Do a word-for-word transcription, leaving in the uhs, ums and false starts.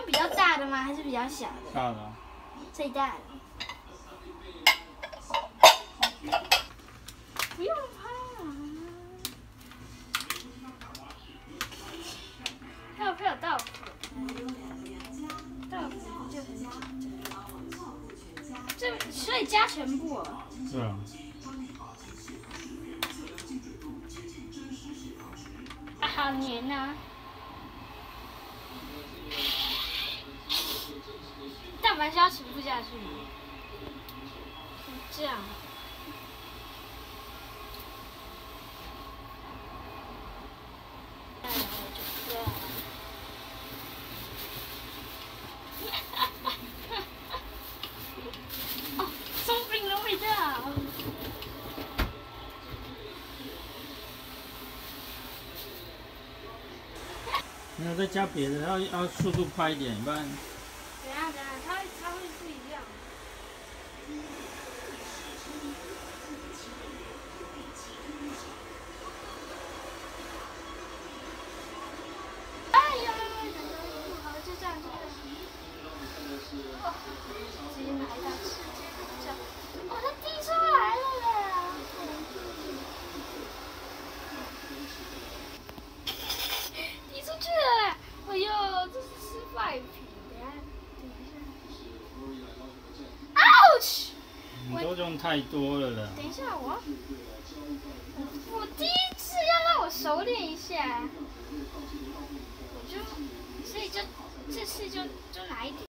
用比较大的吗？还是比较小的？ 大的、啊。 最大的。不用怕啊。还有配有豆腐，豆腐就这，所以加全部哦。 对啊。 啊，好黏啊！蛋白是要全部下去吗？这样。哦，松饼的味道。 没有再加别的，要要速度快一点，不然。 等下等下，它它会不一样。哎呀，好，就这样就这样。哦，直接来到世界的角，哦，它滴出来了啦！滴出去了！哎呦，这是失败品。等下，等一下。ouch！ 你都用太多了啦。 等一下，我我第一次要让我熟练一下，我就所以就这次就就拿一点。